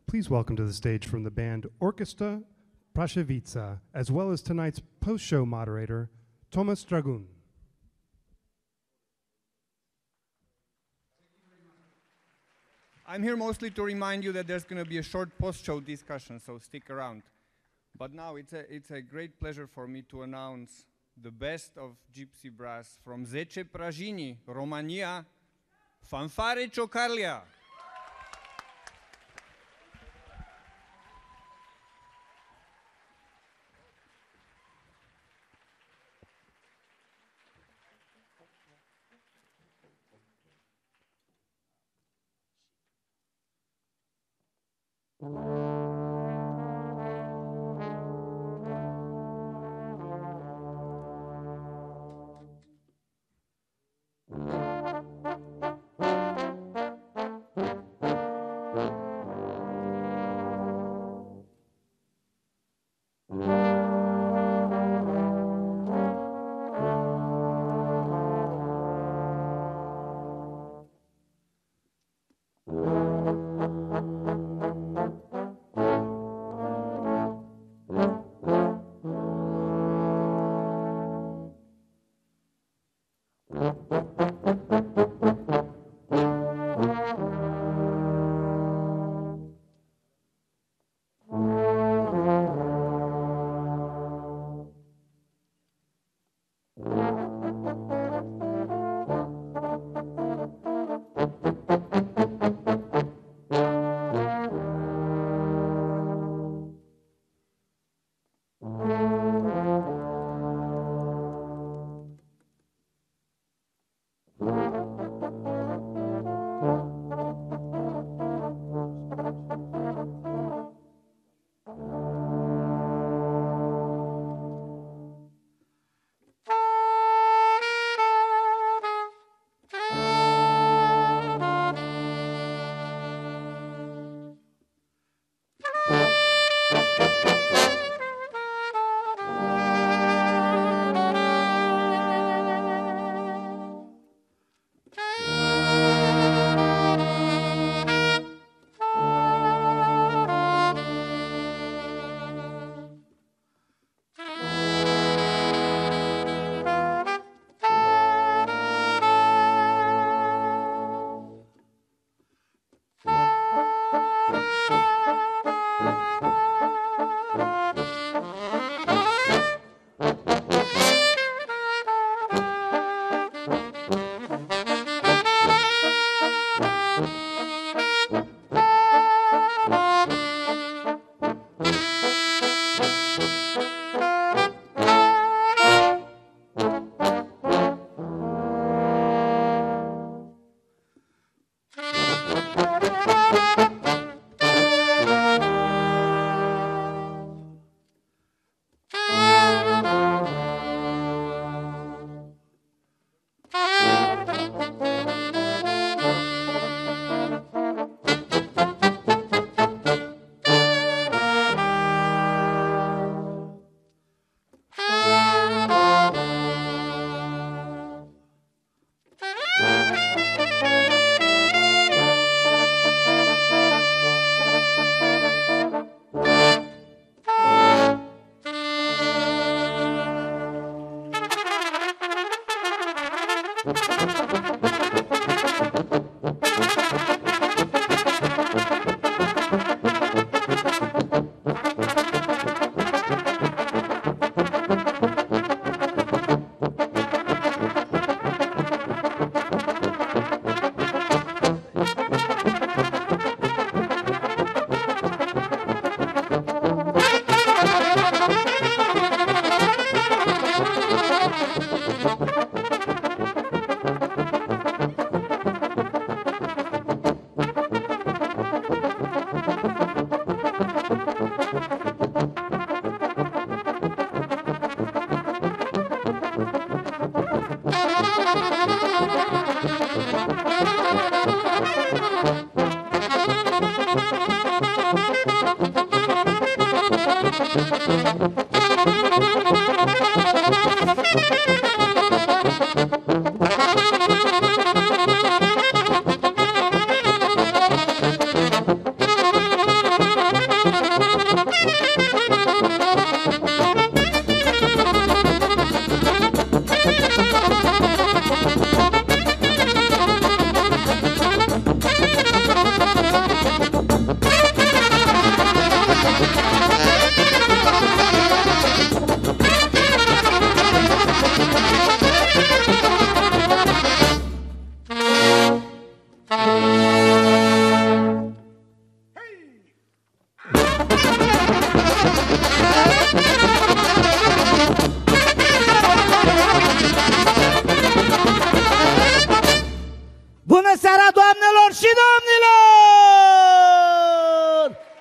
Please welcome to the stage from the band Orchestra Prashevica, as well as tonight's post-show moderator, Thomas Dragun. I'm here mostly to remind you that there's going to be a short post-show discussion, so stick around. But now it's a great pleasure for me to announce the best of Gypsy brass from 10 Prajini, Romania, Fanfare Ciocarlia.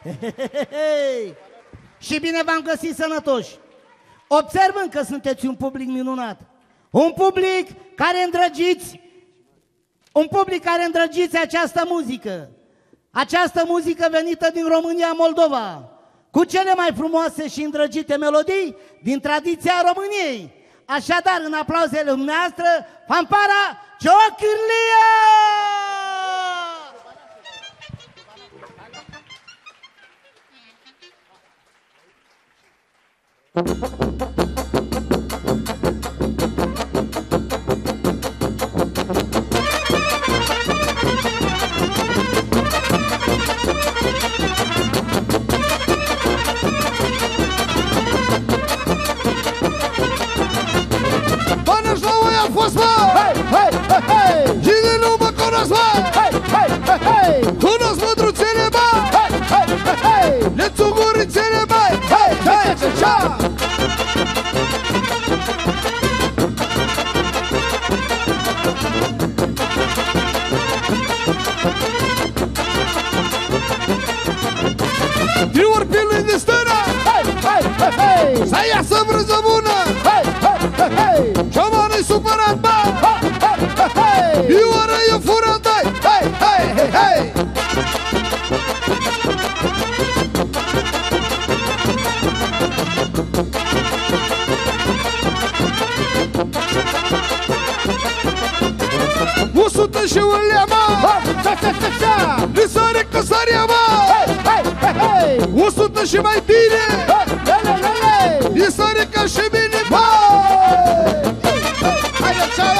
Și bine v-am găsit sănătoși. Observând că sunteți un public minunat, un public care îndrăgiți această muzică venită din România, Moldova, cu cele mai frumoase și îndrăgite melodii din tradiția României. Așadar, în aplauzele dumneavoastră, fanfara Ciocarlia! Cine nu mă cunosc, mă? Cunosc mândruțele, mă? Lețugurițele, mă? You are feeling the stunner. Să iasă brânză bună. Ce-o supărat, bă. You are a furat, hey. Usută și ulea, mă. Lisare căsarea, mă. Usută și mai bine. Lisare ca și mine, mă. Haide, cealaltă.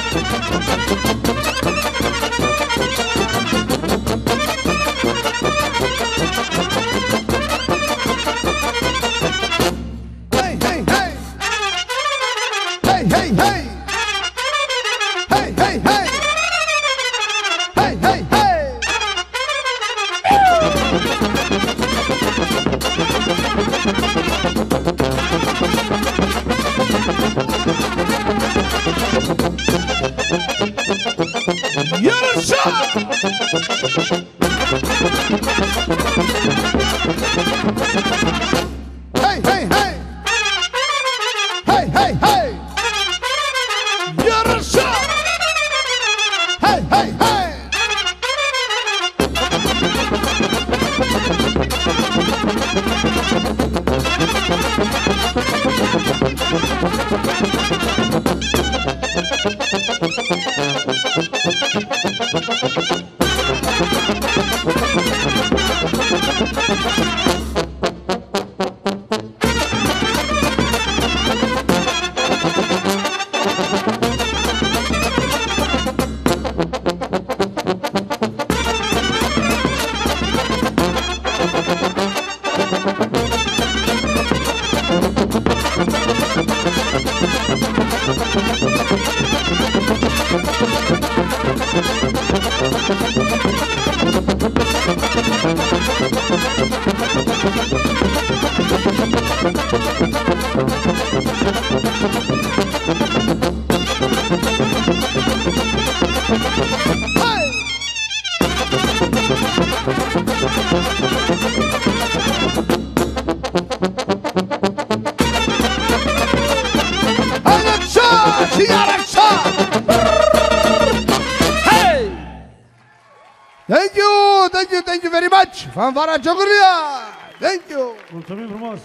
Thank you very much. Fanfara Ciocarlia. Thank you. Mulțumim frumos.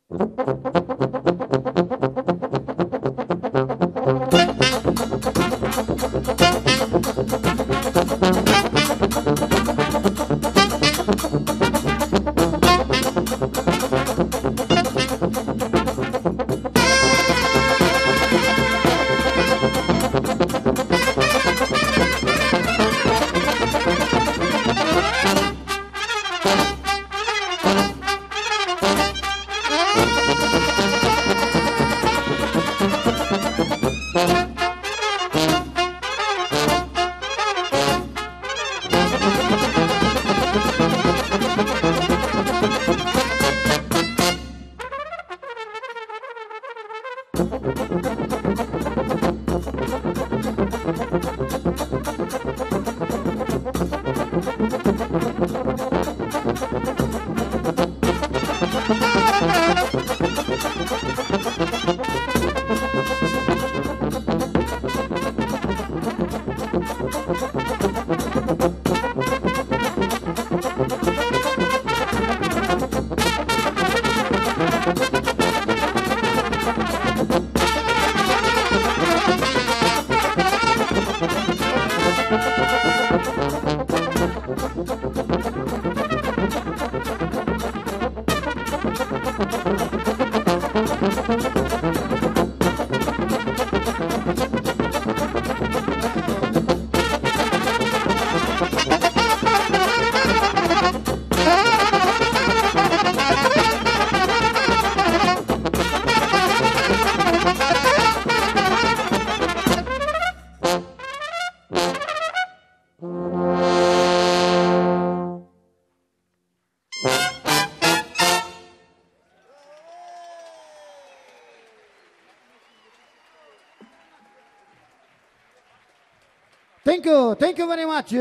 Thank you very much.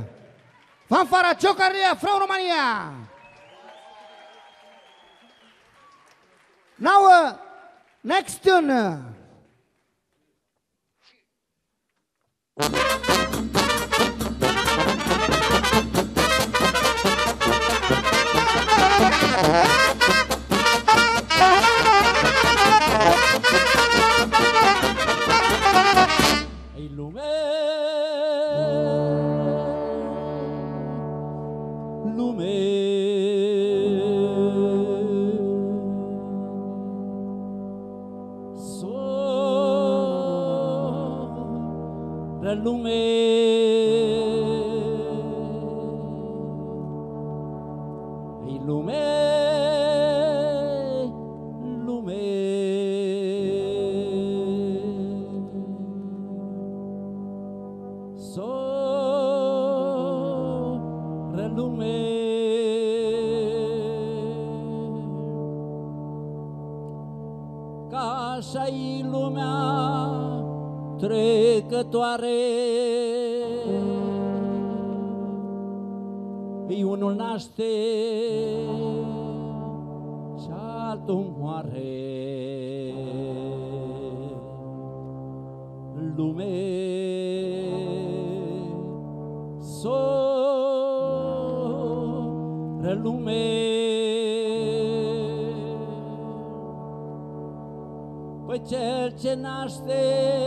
Fanfare Ciocarlia from Romania. Now, next tune. Așa-i lumea trecătoare, Ei unul naște și altul moare. Lume soră lume, păi cel ce naște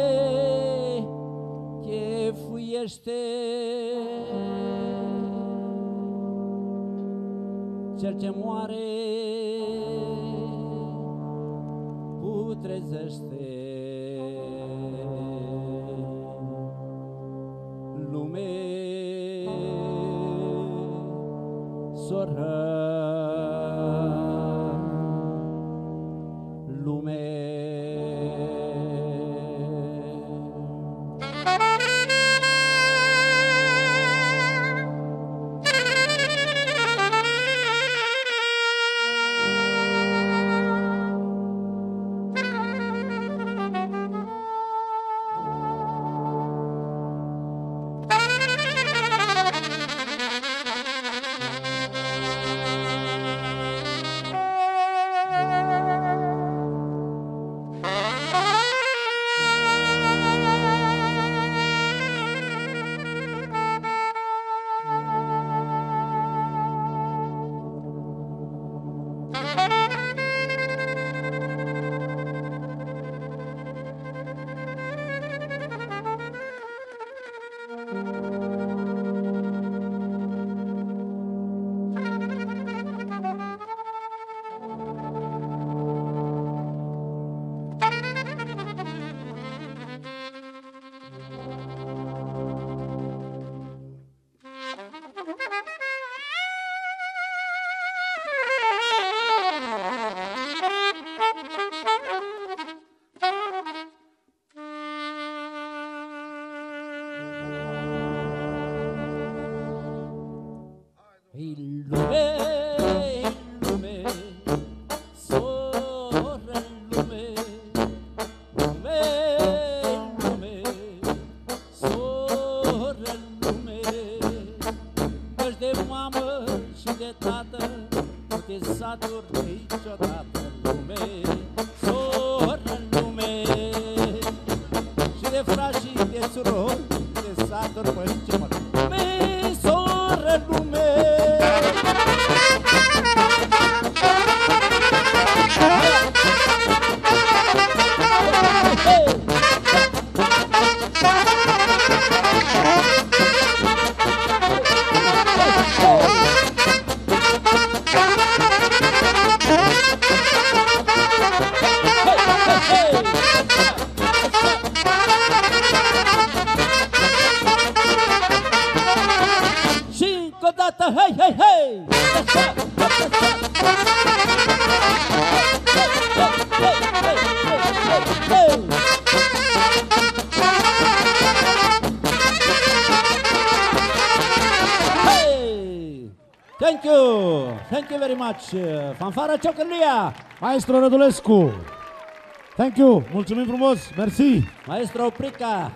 chefuiește, cel ce moare putrezește. Lume soră lume. lume, soră lume, lume, lume, soră lume, căci de mamă și de tată nu te saturi niciodată, lume, soră lume, și de frați și de surori te saturi păi ce mă, lume, soră lume. Și încă o dată, hei, hei, hei! Thank you very much, Fanfara Ciocarlia, Maestro Rădulescu. Thank you. Mulțumim frumos. Mersi. Maestro Prica.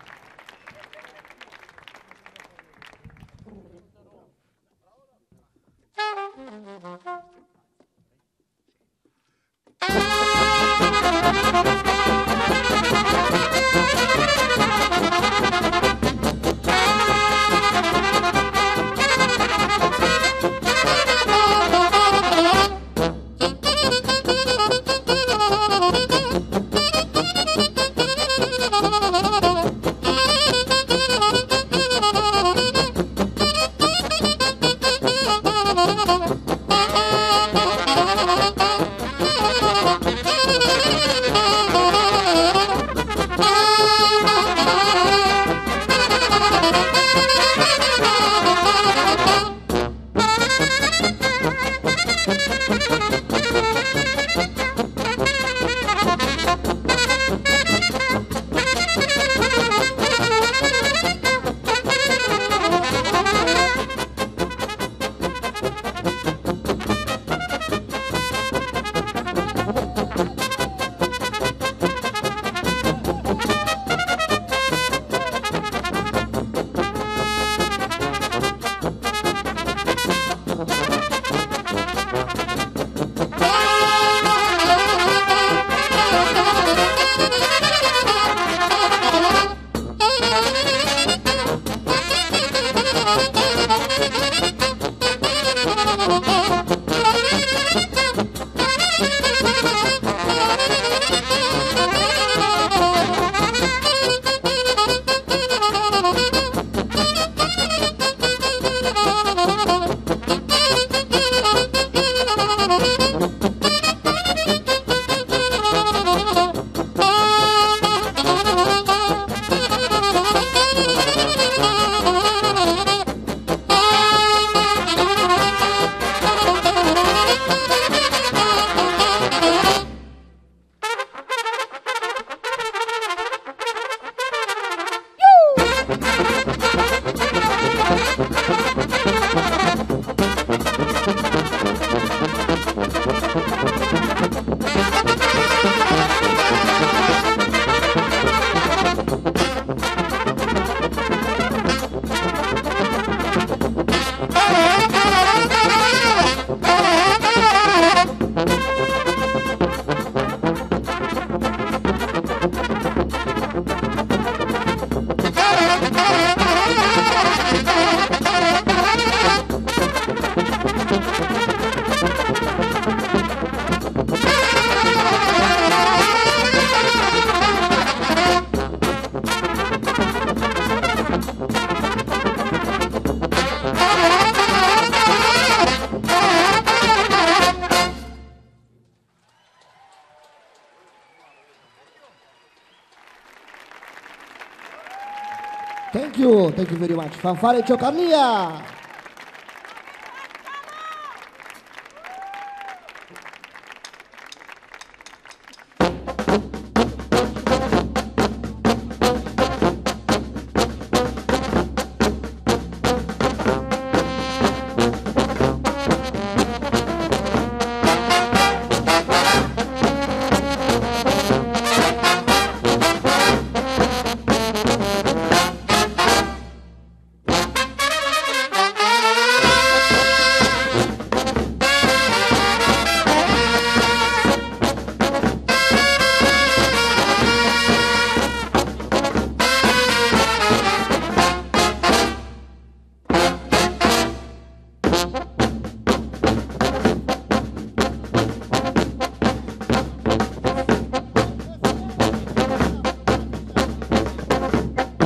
Thank you very much. Fanfare Ciocarlia.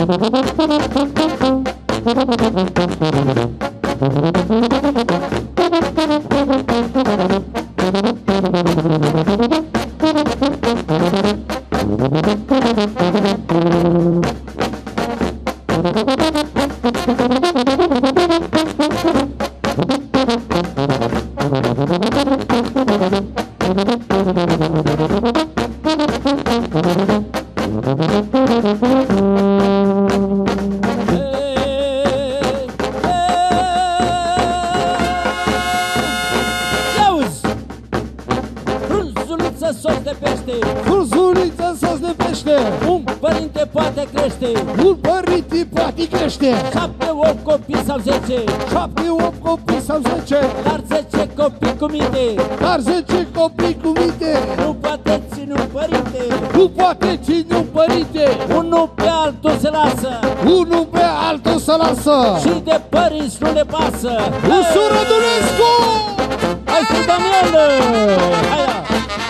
Și de părinți nu le pasă. Usură Dunescu! Hai cu Daniel! Hai la!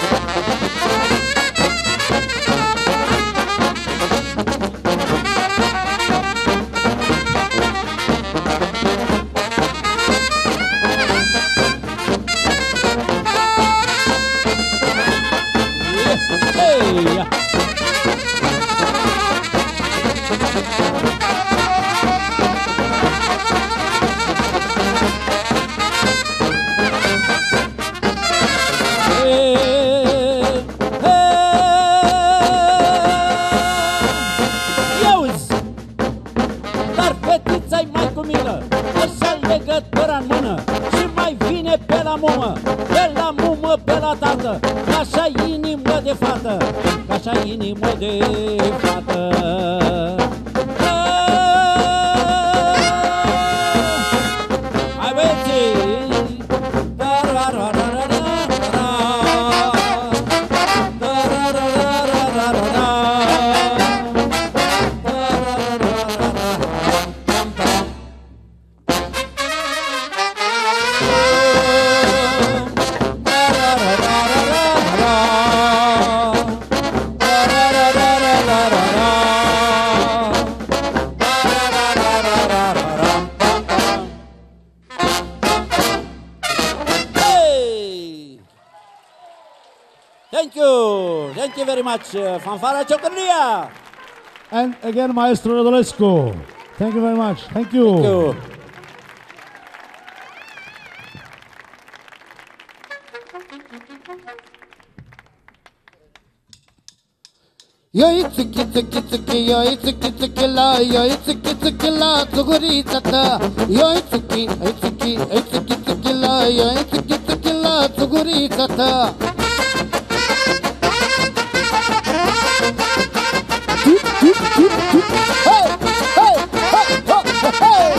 Thank you very much, Fanfare Ciocarlia. And again, Maestro Radulescu. Thank you very much. Thank you. Thank you. Yo tsiki tsiki tsiki, yo tsiki tsiki la, yo tsiki tsiki la, tsugurița ta. Yo tsiki tsiki la, yo tsiki la, tsugurița ta. Hey, hey, hey, hey, hey.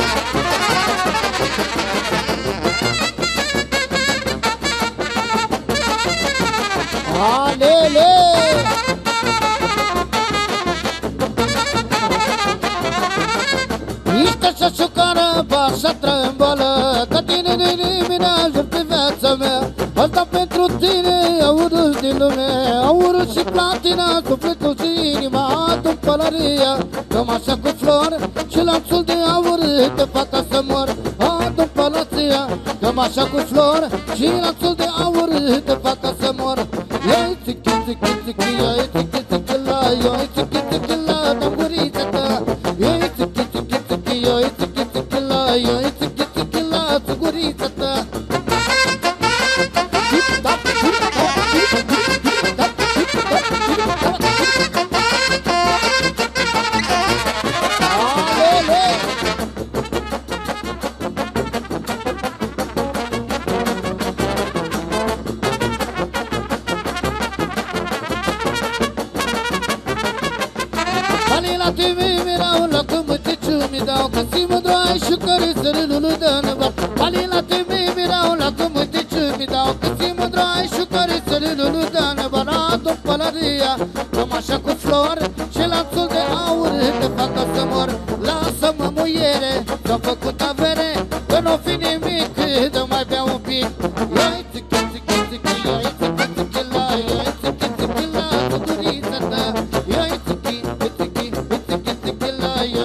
Alele. Niște să șucară, să trembolă, că tine de nimeni ajung pe viața mea. Asta pentru tine, aurul din lume, aurul și platina, sufletul și inima, adu-mi pălăria, cămașa cu flori și lanțul de aur te fac ca să mor. Adu-mi pălăția, cămașa cu flori și lanțul de aur te fac ca să mor. Ioi țichi, țichi, țichi, ioi țichi, țichi la, ioi țichi, țichi la, dăm-gurița ta. Ioi țichi, țichi, țichi, ioi țichi, țichi la, ioi țichi, țichi la, dăm-gurița ta. Cămașa cu flori și lanțul de aur te fac ca să mor. Lasă-mă muiere, ți-am făcut avere, că n-o fi nimic, dă mai bea un pic. Ioi țichi, țichi, țichi, ioi țichi, țichi la, ioi țichi, țichi la, țigurița ta. Ioi țichi, țichi, țichi, țichi la,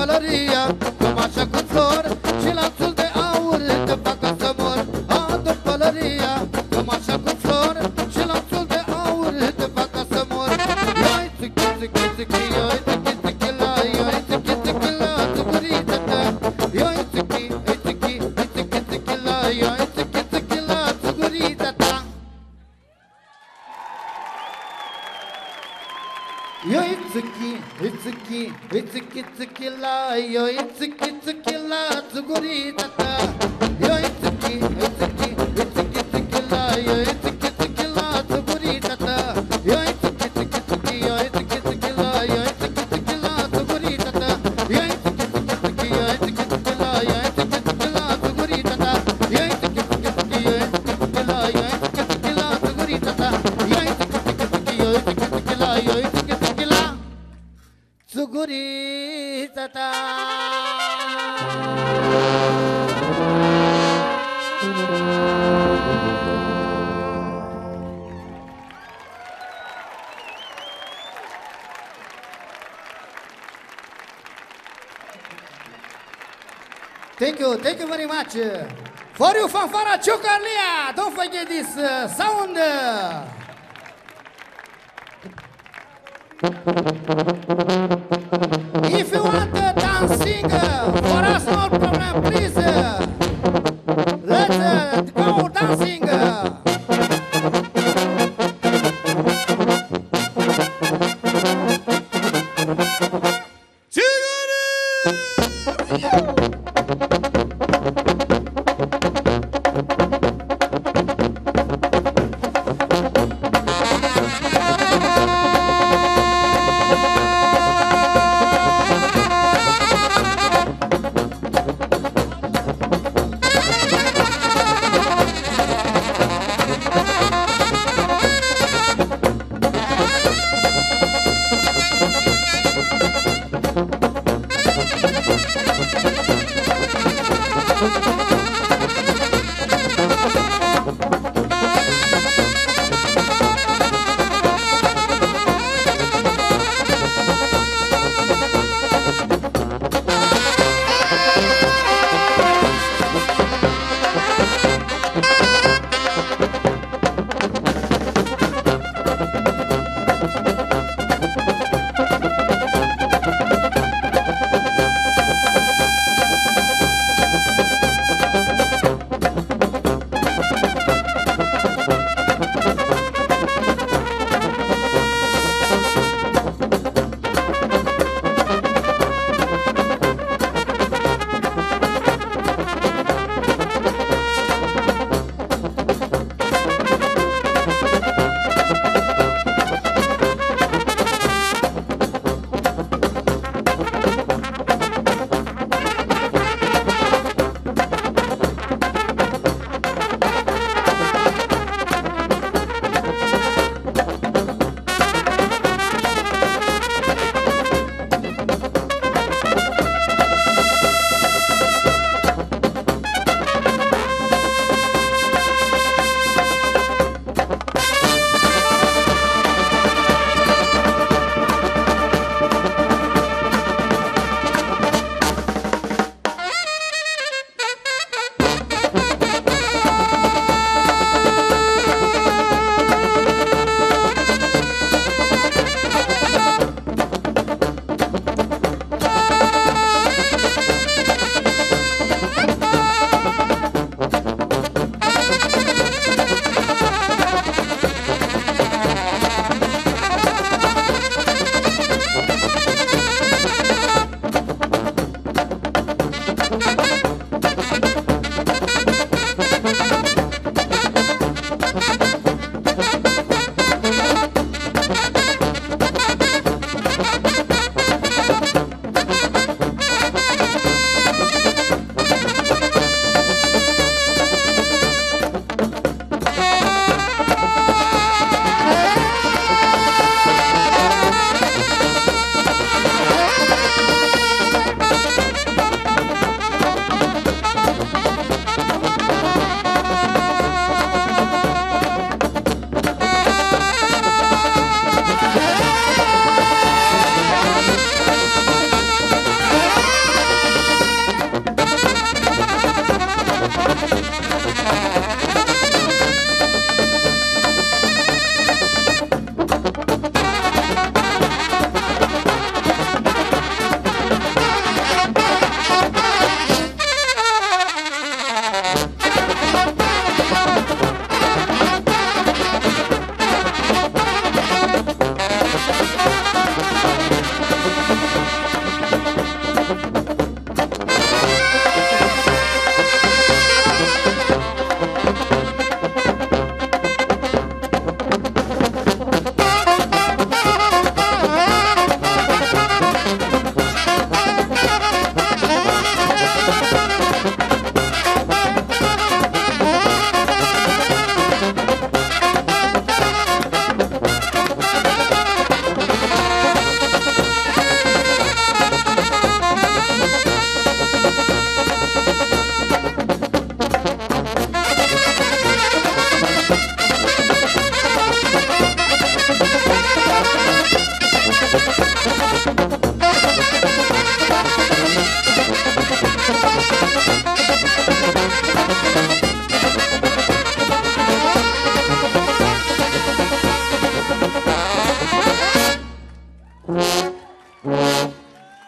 pălăria, cămașa cu flori și lanțul de aur te facă să mor. Adu pălăria, cămașa cu flori și lanțul de aur te facă să mor. Ioi țichi, țichi, țichi, ioi țichi, țichi, la, ioi țichi, țichi, la, țugurița ta. Ioi țichi, țichi, țichi, țichi, la, ioi țichi, țichi, la, țugurița ta. Yo itsuki, itsuki, itsuki, itsuki la, yo itsuki, itsuki la, tsugurita ta. Yo itsuki, itsuki, itsuki, itsuki la, yo itsuki, itsuki la, tsugurita ta. Yo itsuki, itsuki, itsuki, yo itsuki, itsuki la, yo itsuki, itsuki la, tsugurita ta. Yo itsuki, itsuki, itsuki, yo itsuki, itsuki la, yo itsuki, itsuki la, tsugurita ta. Yo itsuki, itsuki, itsuki, yo itsuki, itsuki la, yo itsuki, itsuki la, tsugurita ta. Yo itsuki, itsuki, itsuki, yo itsuki, itsuki la, yo itsuki, itsuki la, tsugurita ta. Thank you very much. For you, Fanfare Ciocarlia. Don't forget this sound. If you want dancing, for us no problem, please. Let's go dancing.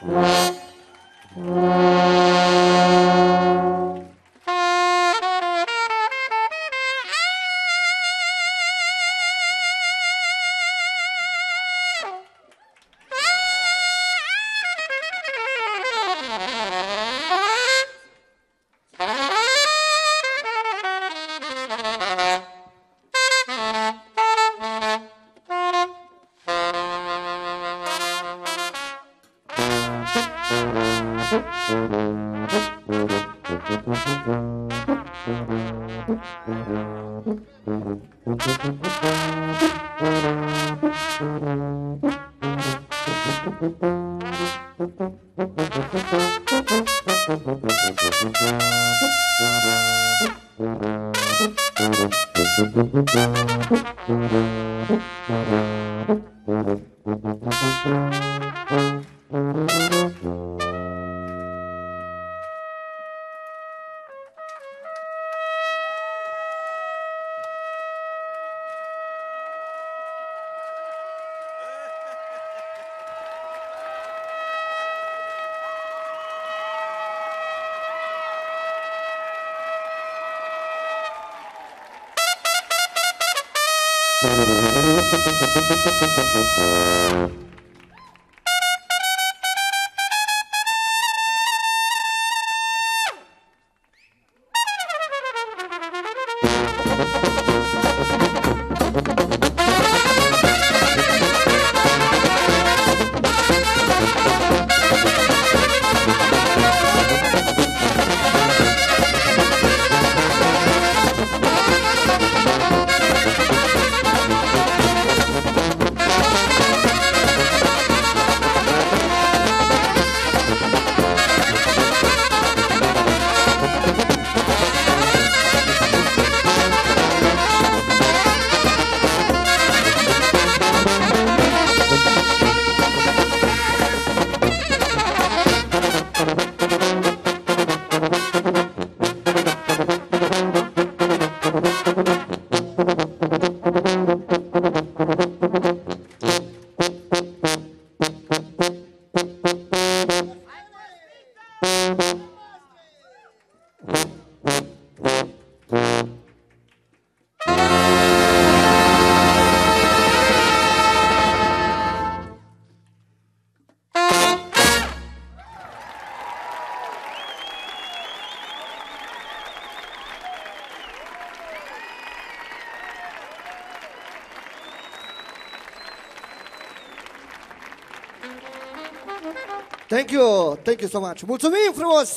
Thank you so much. Mulțumim frumos!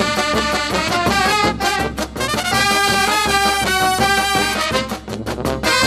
Hey!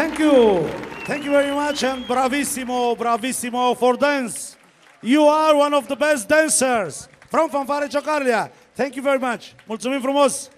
Thank you. Thank you very much and bravissimo, bravissimo for dance. You are one of the best dancers from Fanfare Ciocarlia. Thank you very much. Mulțumim frumos.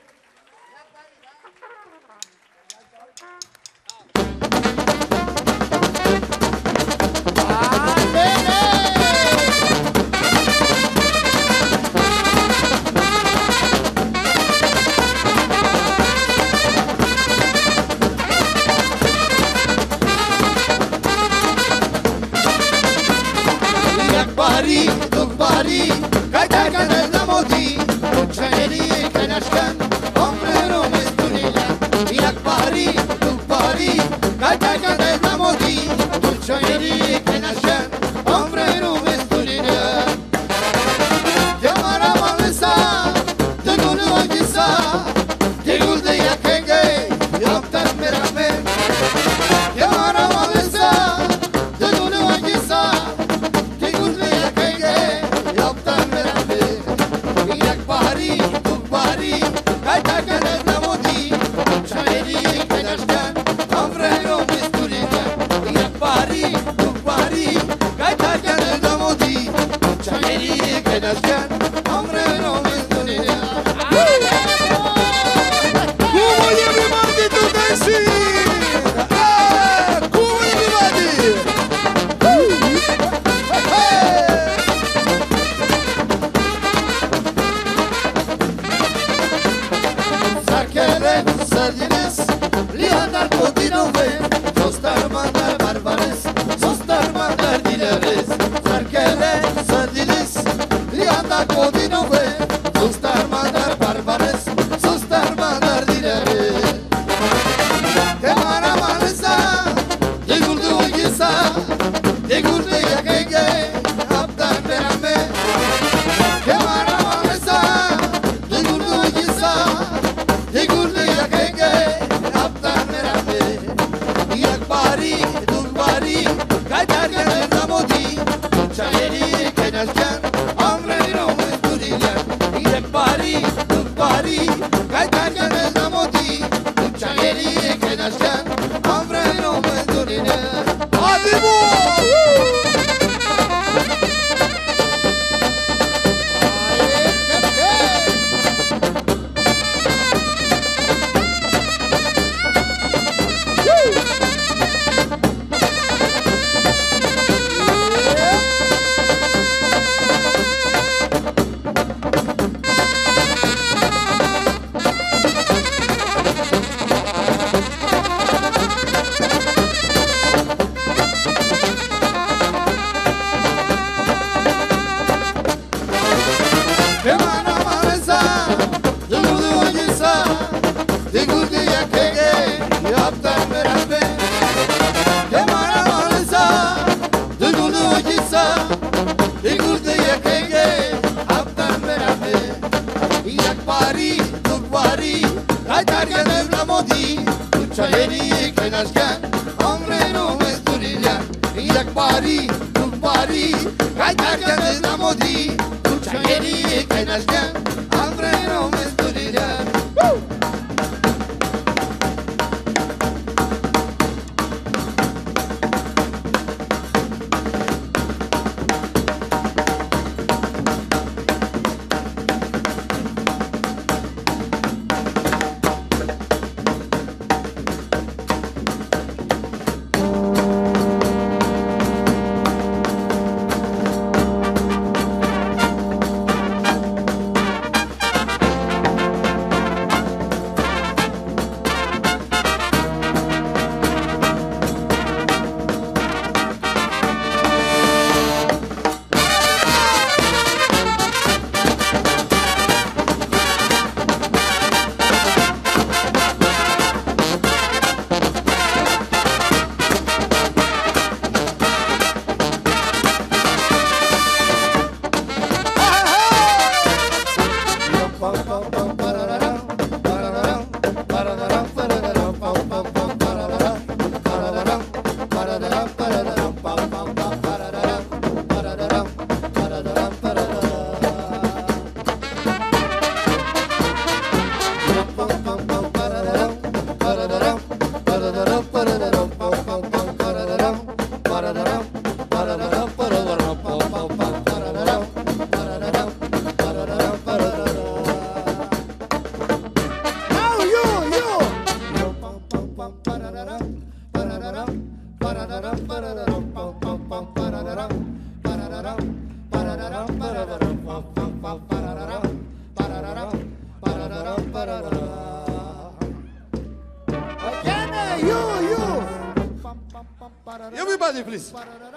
Everybody, please.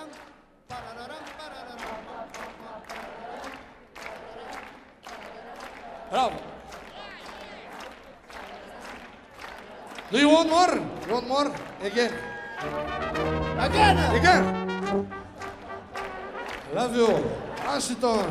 Bravo. Do you want more? You want more? Again. Again. Again. Love you. Washington.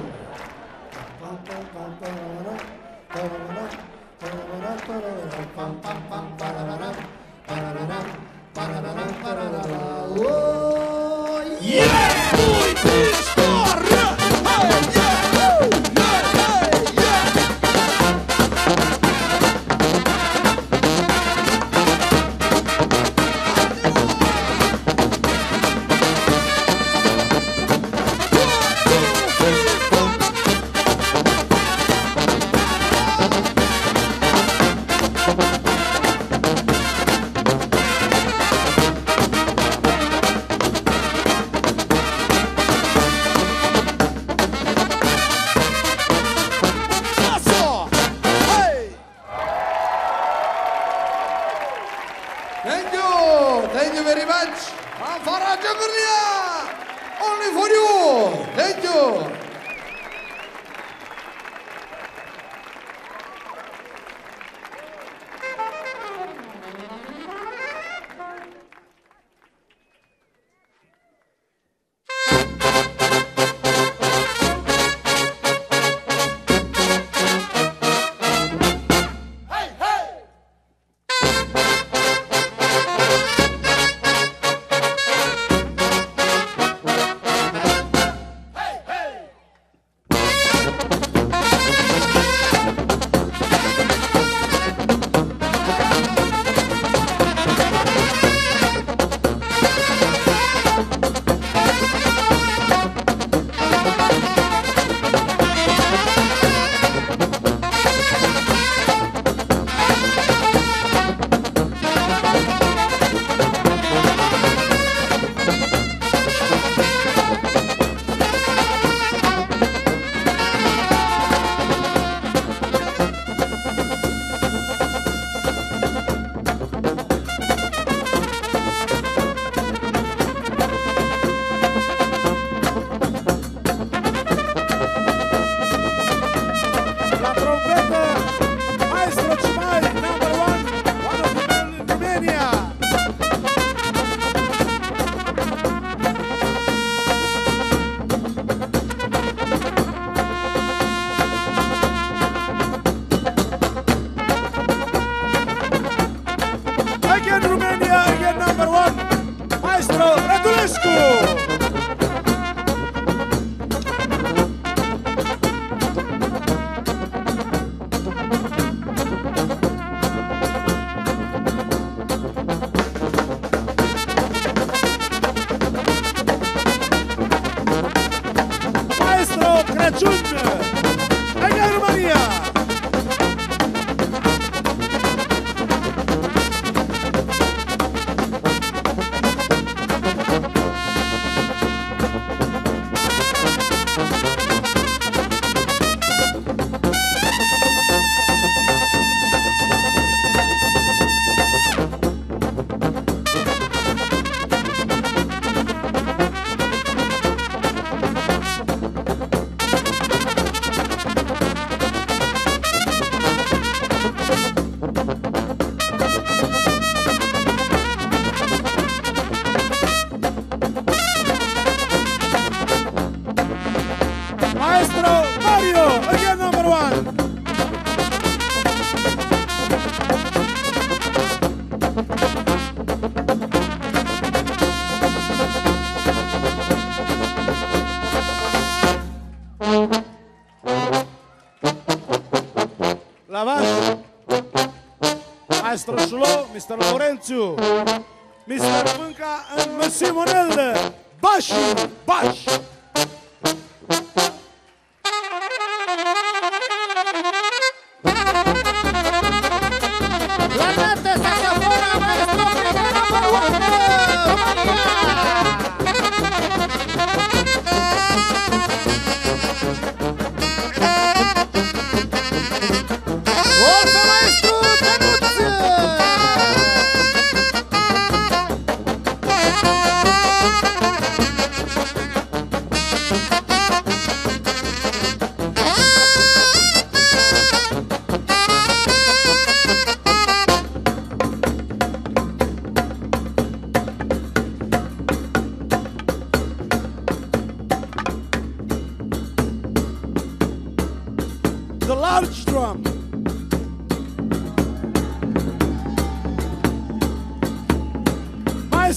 Thank you. Thank you very much. Fanfare Ciocarlia. Only for you. Thank you. Again Romania, again number one, Maestro Radulescu. Maestro Crăciun, again Romania. Maestro Mario, again number one. Lavando. Maestro Șulo, Mr. Laurențiu, Mr. Pânca and Simonel. Bași, bași.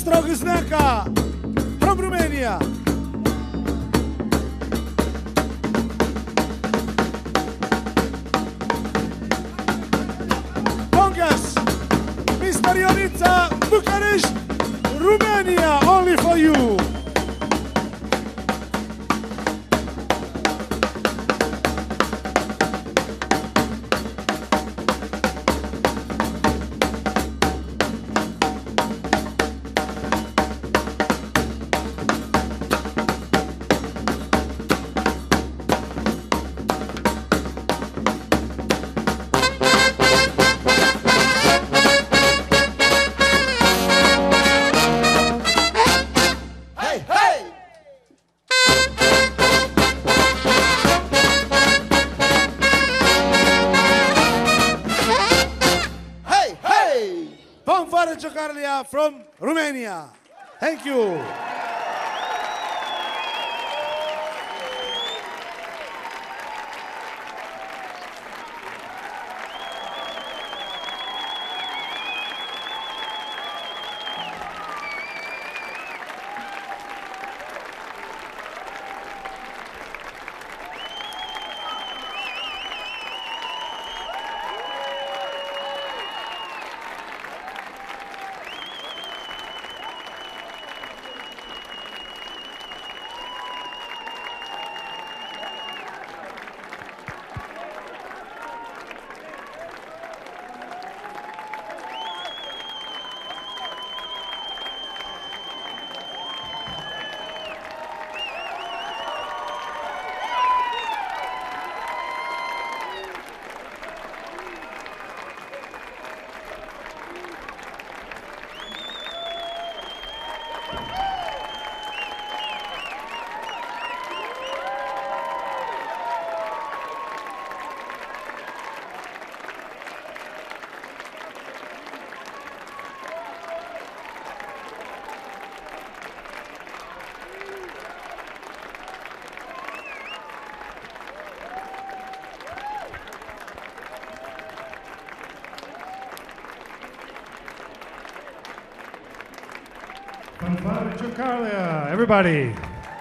orchestra Gâsneaca from Romania. Congas, Mr. Ionita, Bucharest, Romania, only for you. Fanfare Ciocarlia from Romania. Thank you. Fanfare Ciocarlia, everybody.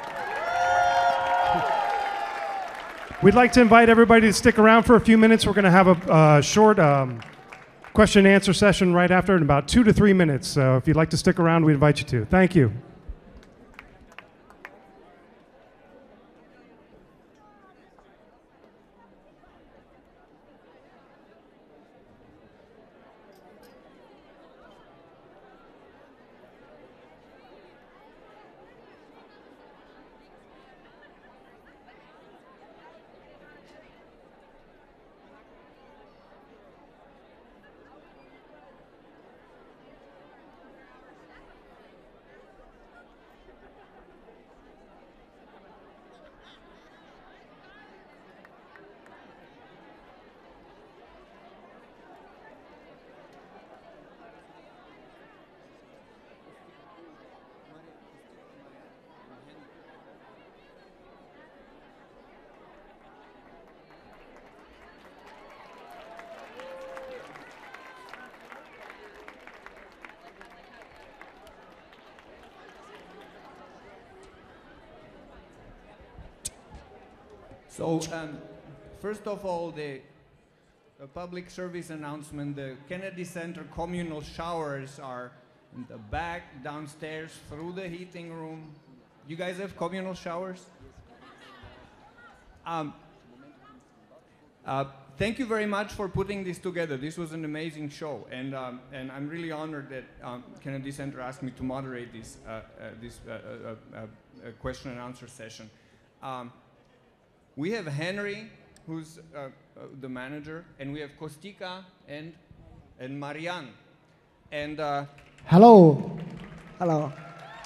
We'd like to invite everybody to stick around for a few minutes. We're going to have a short question and answer session right after in about 2 to 3 minutes. So if you'd like to stick around, we invite you to. Thank you. So, first of all, a public service announcement. The Kennedy Center communal showers are in the back, downstairs, through the heating room. You guys have communal showers? Thank you very much for putting this together. This was an amazing show, and I'm really honored that Kennedy Center asked me to moderate this question and answer session. We have Henry, who's the manager, and we have Kostika and Marian. And Hello. Hello.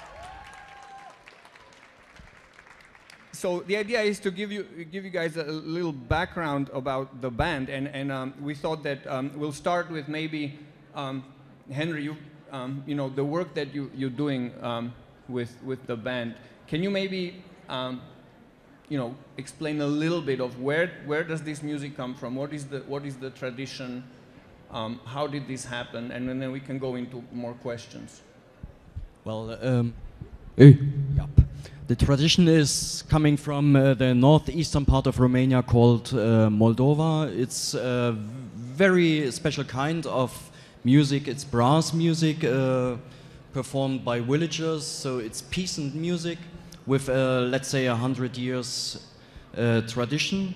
so the idea is to give you guys a little background about the band, and we thought that we'll start with maybe Henry, you know, the work that you're doing with the band. Can you maybe you know, explain a little bit of where does this music come from? What is the tradition? How did this happen? And then we can go into more questions. Well, yep. The tradition is coming from the northeastern part of Romania called Moldova. It's a very special kind of music. It's brass music performed by villagers, so it's peasant music with, let's say, 100 years tradition.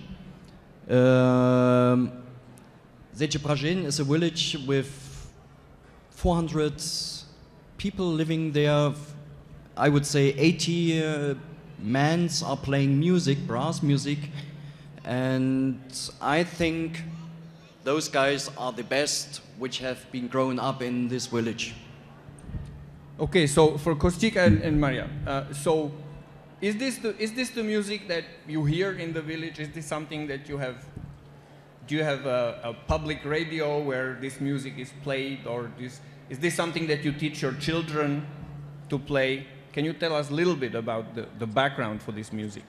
Ciocarlia is a village with 400 people living there. I would say 80 men are playing music, brass music, and I think those guys are the best which have been grown up in this village. Okay, so for Kostika and Maria, so is this the music that you hear in the village? Is this something that you have? Do you have a public radio where this music is played, or is this something that you teach your children to play? Can you tell us a little bit about the background for this music?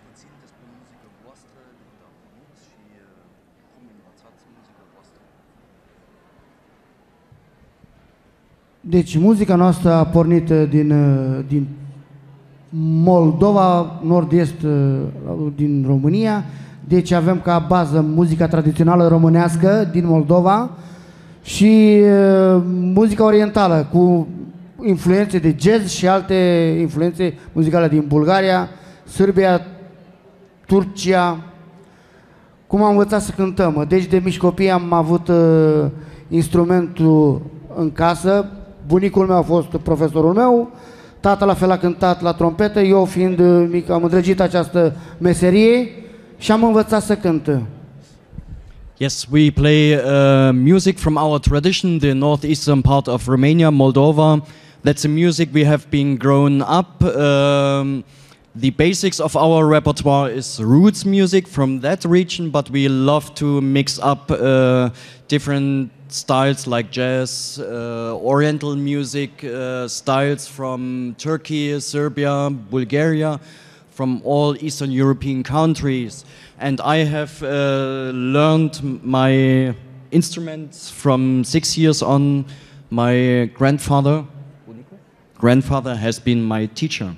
Deci muzica noastră a pornit din Moldova, nord-est din România. Deci avem ca bază muzica tradițională românească din Moldova și muzica orientală cu influențe de jazz și alte influențe muzicale din Bulgaria, Serbia, Turcia. Cum am învățat să cântăm? Deci de mici copii am avut instrumentul în casă. Bunicul meu a fost profesorul meu, tata la fel a cântat la trompetă, eu fiind mic am îndrăgit această meserie și am învățat să cânt. Yes, we play music from our tradition, the northeastern part of Romania, Moldova. That's a music we have been grown up. The basics of our repertoire is roots music from that region, but we love to mix up different styles like jazz, oriental music, styles from Turkey, Serbia, Bulgaria, from all Eastern European countries. And I have learned my instruments from 6 years on. My grandfather has been my teacher.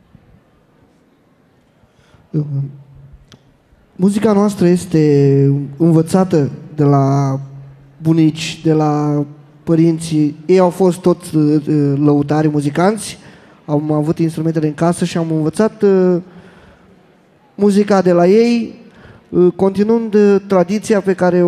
Muzica noastră este învățată de la bunici, de la părinții. Ei au fost toți lăutari muzicanți, am avut instrumentele în casă și am învățat muzica de la ei, continuând tradiția pe care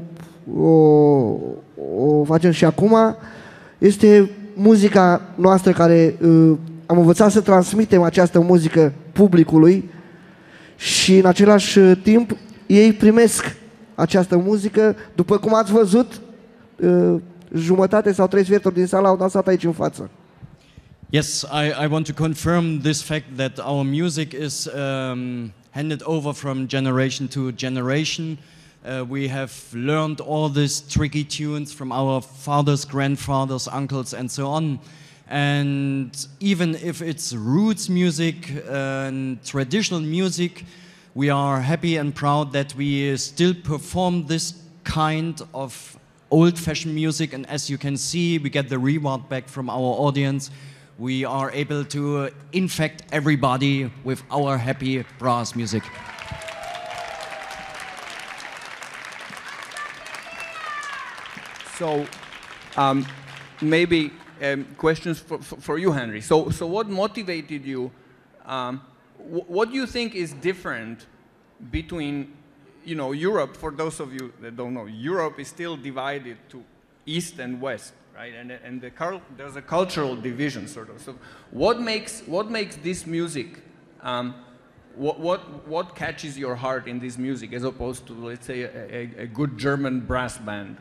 o facem și acum. Este muzica noastră care am învățat să transmitem această muzică publicului și în același timp ei primesc această muzică. După cum ați văzut, jumătate sau 3/4 din sală au dansat aici în față. Yes, I want to confirm this fact that our music is handed over from generation to generation. We have learned all these tricky tunes from our fathers, grandfathers, uncles, and so on. And even if it's roots music and traditional music, we are happy and proud that we still perform this kind of old-fashioned music. And as you can see, we get the reward back from our audience. We are able to infect everybody with our happy brass music. So, maybe questions for you, Henry. So what motivated you? What do you think is different between, Europe? For those of you that don't know, Europe is still divided to East and West, right? And there's a cultural division, sort of. So, what makes this music? What catches your heart in this music, as opposed to, let's say, a good German brass band?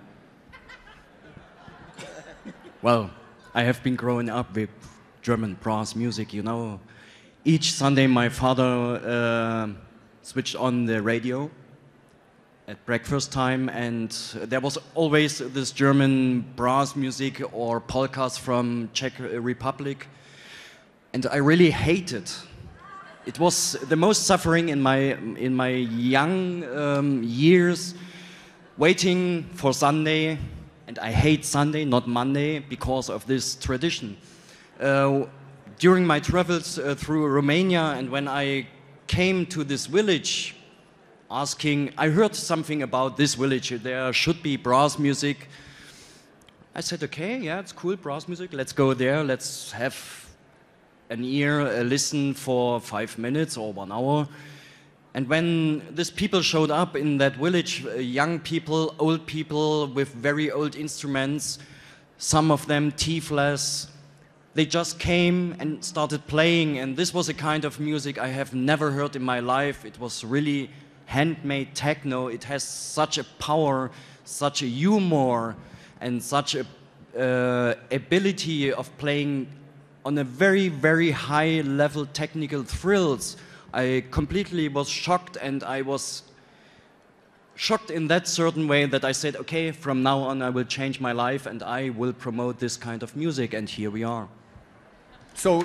Well, I have been growing up with German brass music, Each Sunday my father switched on the radio at breakfast time, and there was always this German brass music or polkas from Czech Republic, and I really hated. It was the most suffering in my young years, waiting for Sunday. And I hate Sunday, not Monday, because of this tradition. during my travels through Romania, and when I came to this village, I heard something about this village. There should be brass music. I said, okay, yeah, it's cool, brass music. Let's go there. Let's have an ear, listen for 5 minutes or 1 hour. And when these people showed up in that village, young people, old people with very old instruments, some of them teethless, they just came and started playing. And this was a kind of music I have never heard in my life. It was really handmade techno. It has such a power, such a humor, and such a ability of playing on a very, very high level technical thrills. I completely was shocked, and I was shocked in that certain way that I said, okay, from now on I will change my life and I will promote this kind of music, and here we are. So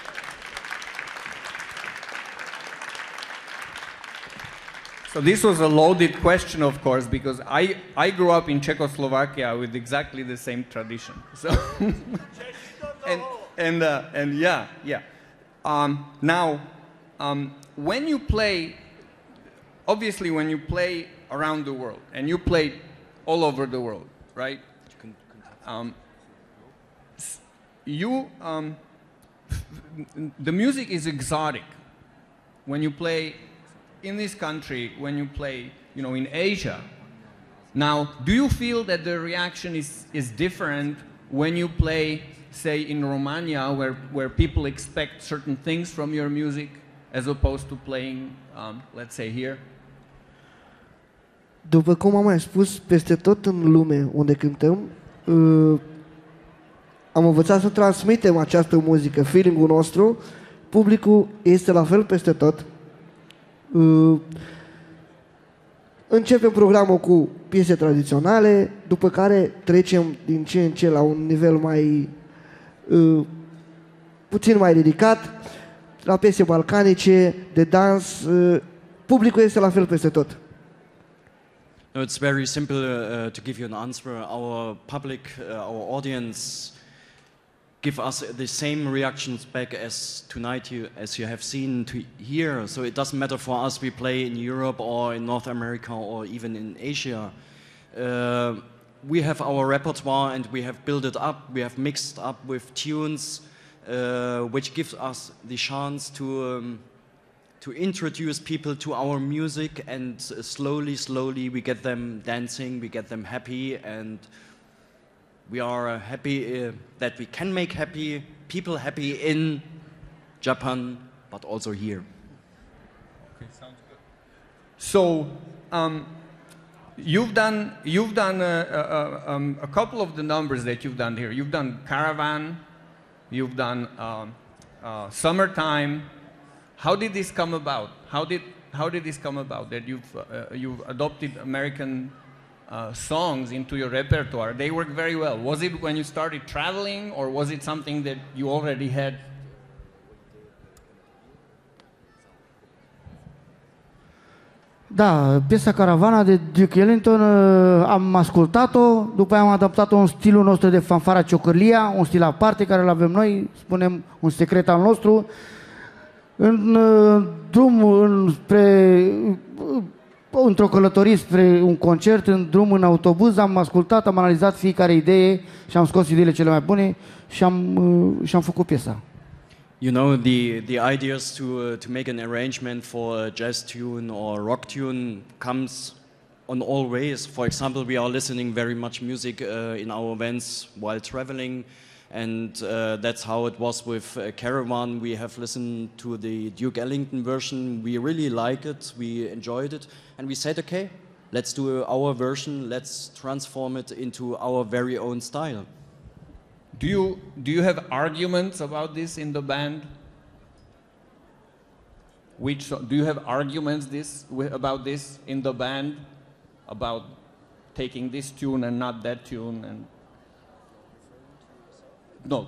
this was a loaded question, of course, because I grew up in Czechoslovakia with exactly the same tradition. So and yeah. Now, when you play, obviously when you play around the world, and you play all over the world, right? The music is exotic. When you play in this country, when you play, in Asia. Now, do you feel that the reaction is different when you play, say, in Romania, where people expect certain things from your music, as opposed to playing, let's say, here? După cum am mai spus, peste tot în lume unde cântăm, am învățat să transmitem această muzică, feeling-ul nostru. Publicul este la fel peste tot. Începem programul cu piese tradiționale, după care trecem din ce în ce la un nivel mai puțin mai ridicat, la piese balcanice, de dans. Publicul este la fel peste tot. No, it's very simple to give you an answer. Our public, our audience give us the same reactions back as tonight, as you have seen here. So it doesn't matter for us, we play in Europe or in North America or even in Asia. We have our repertoire and we have built it up. We have mixed up with tunes, which gives us the chance to introduce people to our music, and slowly we get them dancing, we get them happy, and we are happy that we can make people happy in Japan, but also here. Okay, sounds good. So, you've done a couple of the numbers that you've done here. You've done Caravan, you've done Summertime. How did this come about? How did this come about that you've adopted American songs into your repertoire? They work very well. Was it when you started traveling, or was it something that you already had? Da, piesa Caravana de Duke Ellington am ascultat-o, după aia am adaptat-o în stilul nostru de fanfara Ciocarlia, un stil aparte care îl avem noi, spunem un secret al nostru. În drum într-o călătorie spre un concert, în drum în autobuz, am ascultat, am analizat fiecare idee și am scos ideile cele mai bune și am făcut piesa. You know, the ideas to make an arrangement for a jazz tune or rock tune comes on all ways. For example, we are listening very much music in our events while traveling, and that's how it was with Caravan. We have listened to the Duke Ellington version. We really like it, we enjoyed it, and we said, okay, let's do our version, let's transform it into our very own style. Do you have arguments about this in the band? Do you have arguments about this in the band, about taking this tune and not that tune? And no,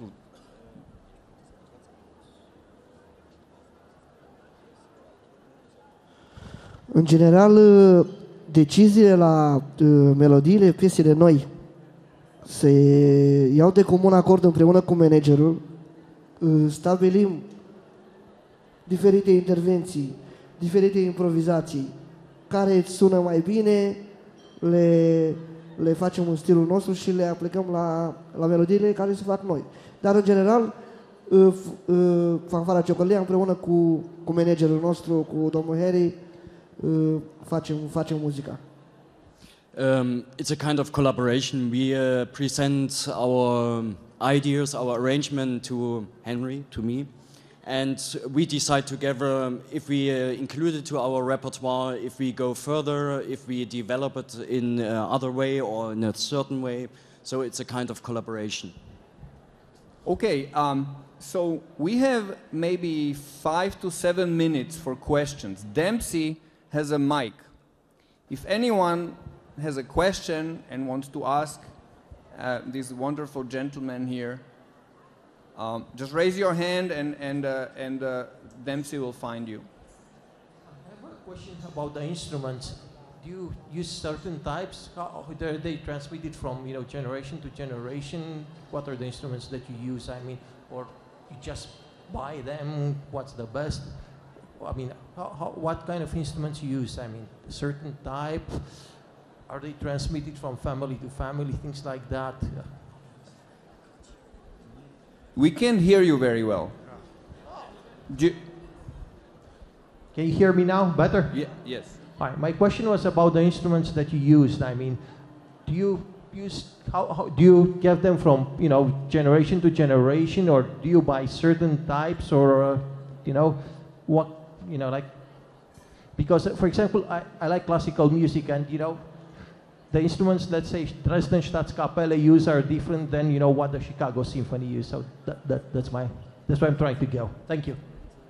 În general, deciziile la melodiile, piesele noi se iau de comun acord împreună cu managerul, stabilim diferite intervenții, diferite improvizații, care sună mai bine, le facem în stilul nostru și le aplicăm la melodiile care se fac noi. Dar, în general, Fanfara Ciocarlia, împreună cu managerul nostru, cu domnul Harry, facem muzica. It's a kind of collaboration. We present our ideas, our arrangement to Henry, to me, and we decide together if we include it to our repertoire, if we go further, if we develop it in other way or in a certain way. So it's a kind of collaboration. Okay, so we have maybe 5 to 7 minutes for questions. Dempsey has a mic. If anyone has a question and wants to ask this wonderful gentleman here, just raise your hand and Dempsey will find you. I have a question about the instruments. Do you use certain types? How are they transmitted from generation to generation? What are the instruments that you use? I mean, or you just buy them? What's the best? I mean, what kind of instruments you use? I mean, a certain type. Are they transmitted from family to family? Things like that. We can't hear you very well. Can you hear me now better? Yeah, yes. All right. My question was about the instruments that you used. I mean, do you use how do you get them from generation to generation, or do you buy certain types, or what like? Because for example, I like classical music, and the instruments, let's say Dresden Staatskapelle use are different than what the Chicago Symphony use. So that's where I'm trying to go. Thank you.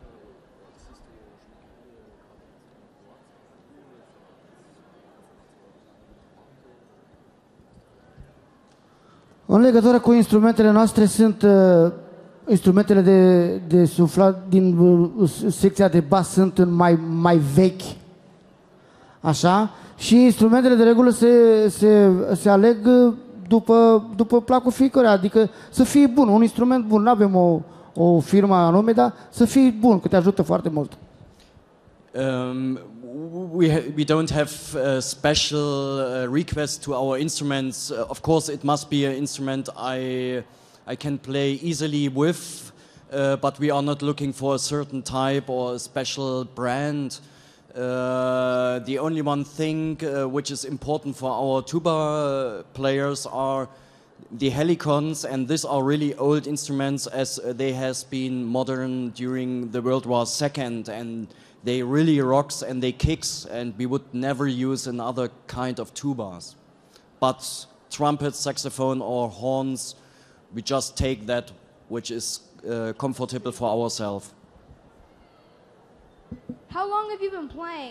În legătură cu instrumentele noastre sunt instrumentele de suflat din secția de bas sunt mai vechi. Așa? Și instrumentele de regulă se aleg după placul fiecăruia, adică să fie bun, un instrument bun, nu avem o firmă anume, dar să fie bun, că te ajută foarte mult. We don't have special requests to our instruments. Of course, it must be an instrument I can play easily with, but we are not looking for a certain type or a special brand. The only one thing which is important for our tuba players are the helicons, and these are really old instruments as they has been modern during the World War II, and they really rocks and they kicks, and we would never use another kind of tubas. But trumpets, saxophone or horns, we just take that which is comfortable for ourselves. How long have you been playing?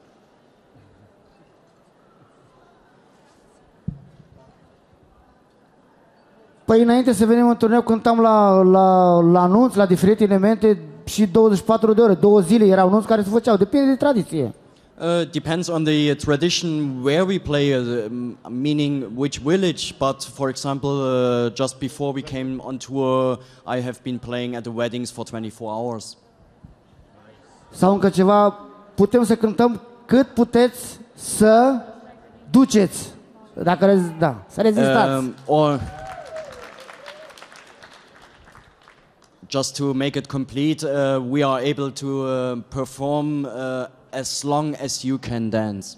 Păi înainte să venim în turneu cântam la anunț, la diferite elemente și 24 de ore, 2 zile erau anunți care se făceau, depinde de tradiție. Depends on the tradition where we play, meaning which village, but for example, just before we came on tour, I have been playing at the weddings for 24 hours. Sau încă ceva, putem să cântăm cât puteți să duceți, dacă să rezistați. Or just to make it complete, we are able to perform as long as you can dance.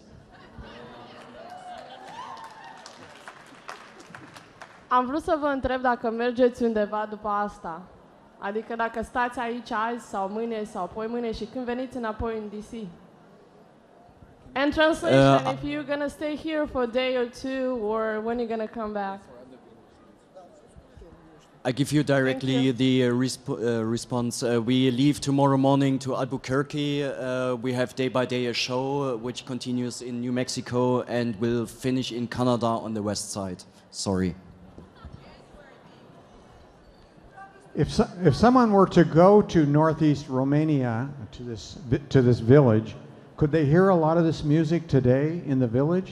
Am vrut să vă întreb dacă mergeți undeva după asta. Adică dacă stați aici azi sau mâine sau poimâine și când veniți înapoi în DC. And translation, if you're gonna stay here for a day or two, or when you're gonna come back. I give you directly the response. We leave tomorrow morning to Albuquerque. We have day by day a show which continues in New Mexico and will finish in Canada on the west side. Sorry. If someone were to go to northeast Romania, to this village, could they hear a lot of this music today in the village?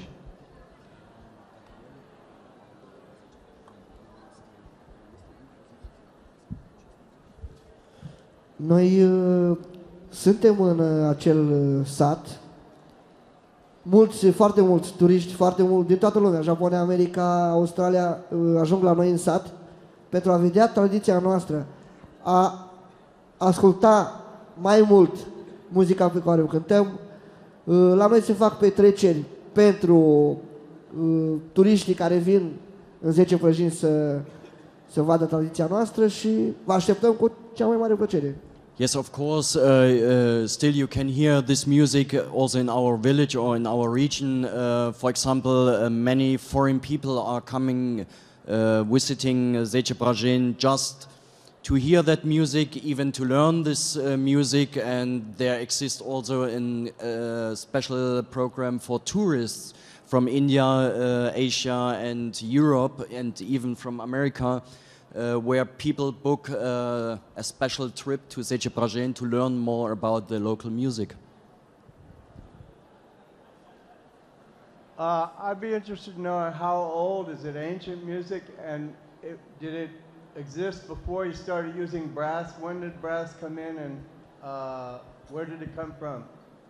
Noi suntem în acel sat, foarte mulți turiști, foarte mulți din toată lumea, Japonia, America, Australia, ajung la noi în sat pentru a vedea tradiția noastră, a asculta mai mult muzica pe care o cântăm. La noi se fac petreceri pentru turiștii care vin în 10 prăjini să vadă tradiția noastră și vă așteptăm cu cea mai mare plăcere. Yes, of course. Still, you can hear this music also in our village or in our region. For example, many foreign people are coming, visiting Zechebrajin just to hear that music, even to learn this music. And there exists also a special program for tourists from India, Asia, and Europe, and even from America. Where people book a special trip to Zechebrajin to learn more about the local music. I'd be interested in knowing how old is it ancient music, and did it exist before you started using brass? When did brass come in, and where did it come from?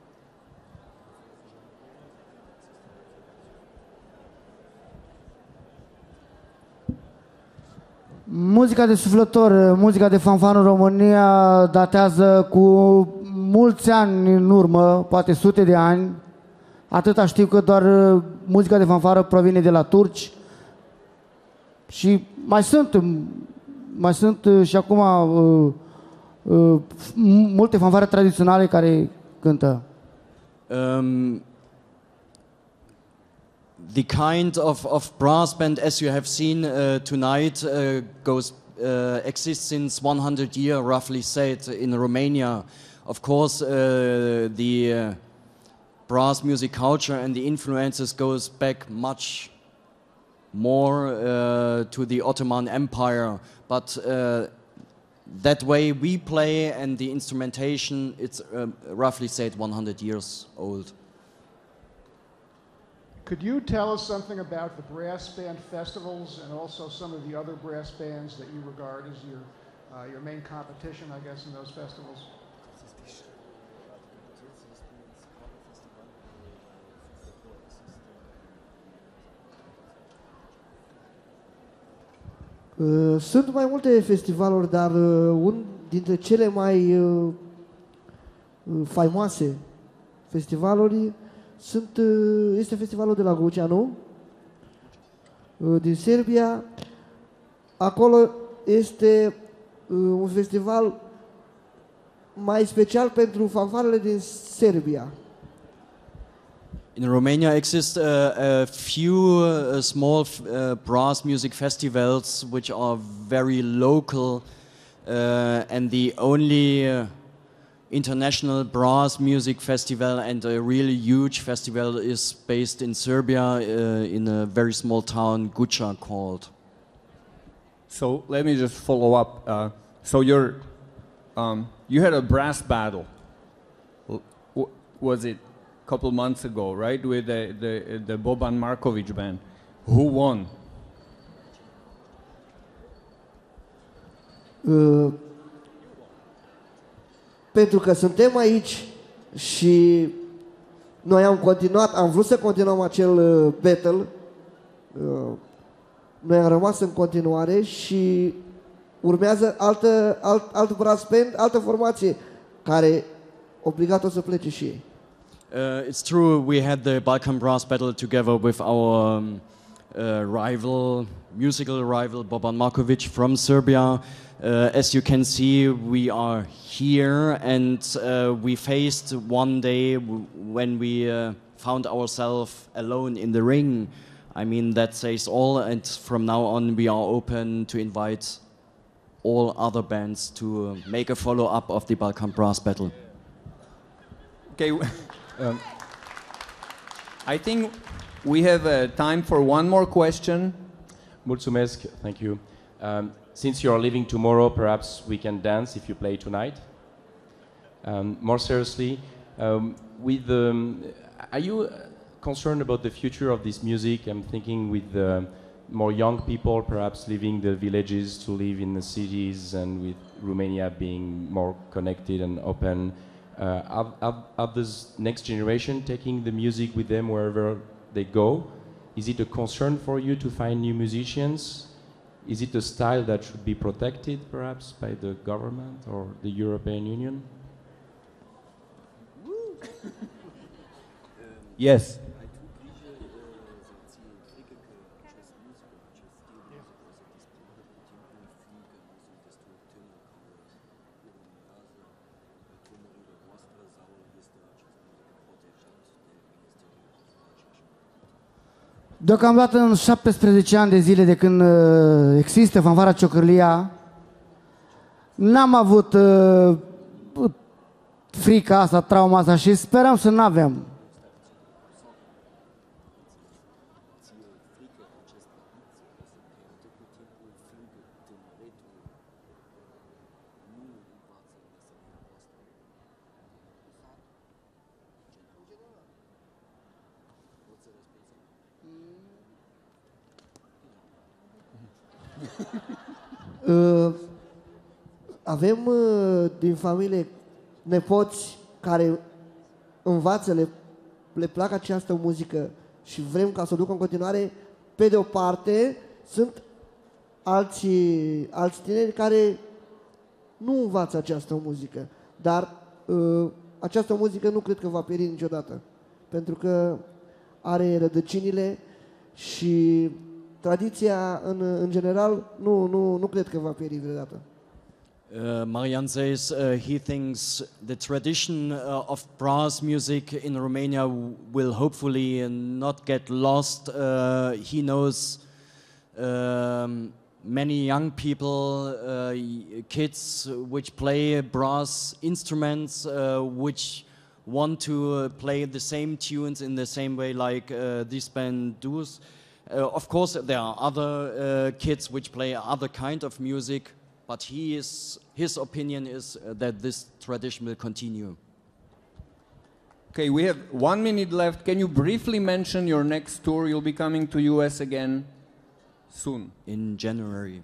Muzica de suflător, muzica de fanfară în România datează cu mulți ani în urmă, poate sute de ani. Atâta știu că doar muzica de fanfară provine de la turci. Și mai sunt și acum multe fanfare tradiționale care cântă. The kind of brass band, as you have seen tonight, exists since 100 years, roughly said, in Romania. Of course, the brass music culture and the influences goes back much more to the Ottoman Empire. But that way we play and the instrumentation, it's roughly said 100 years old. Could you tell us something about the brass band festivals and also some of the other brass bands that you regard as your main competition, I guess, in those festivals? Sunt mai multe festivaluri, dar un dintre cele mai faimoase festivaluri este festivalul de la Guceanu, din Serbia. Acolo este un festival mai special pentru fanfarele din Serbia. In Romania exist a few small brass music festivals which are very local, and the only international brass music festival and a really huge festival is based in Serbia in a very small town, Guča called. So let me just follow up. So you had a brass battle. Was it a couple months ago, right, with the Boban Markovic band? Who won? Pentru că suntem aici și noi am vrut să continuăm acel battle, noi am rămas în continuare și urmează alt brass band, altă formație, care obligat o să plece și ei. It's true, we had the Balkan Brass Battle together with our musical rival Boban Markovic from Serbia. As you can see, we are here, and we faced one day when we found ourselves alone in the ring. I mean, that says all, and from now on we are open to invite all other bands to make a follow-up of the Balkan Brass Battle. Okay, I think we have time for one more question. Mulțumesc, thank you. Since you are leaving tomorrow, perhaps we can dance if you play tonight. More seriously, are you concerned about the future of this music? I'm thinking with more young people perhaps leaving the villages to live in the cities, and with Romania being more connected and open. Are this next generation taking the music with them wherever they go? Is it a concern for you to find new musicians? Is it a style that should be protected perhaps by the government or the European Union? Yes. Deocamdată în 17 ani de zile de când există Fanfara Ciocarlia, n-am avut frica asta, trauma asta și sperăm să n-avem. Avem din familie nepoți care învață, le plac această muzică și vrem ca să o ducă în continuare. Pe de o parte, sunt alți tineri care nu învață această muzică, dar această muzică nu cred că va pieri niciodată, pentru că are rădăcinile și tradiția în general nu cred că va pieri vreodată. Marian says he thinks the tradition of brass music in Romania will hopefully not get lost. He knows many young people, kids which play brass instruments, which want to play the same tunes in the same way like this band does. Of course, there are other kids which play other kind of music, but his opinion is that this tradition will continue. Okay, we have 1 minute left. Can you briefly mention your next tour? You'll be coming to US again soon. In January.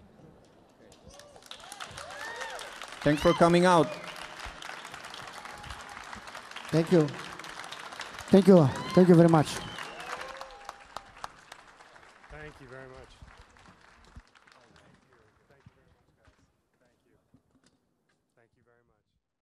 Thanks for coming out. Thank you. Thank you. Thank you very much.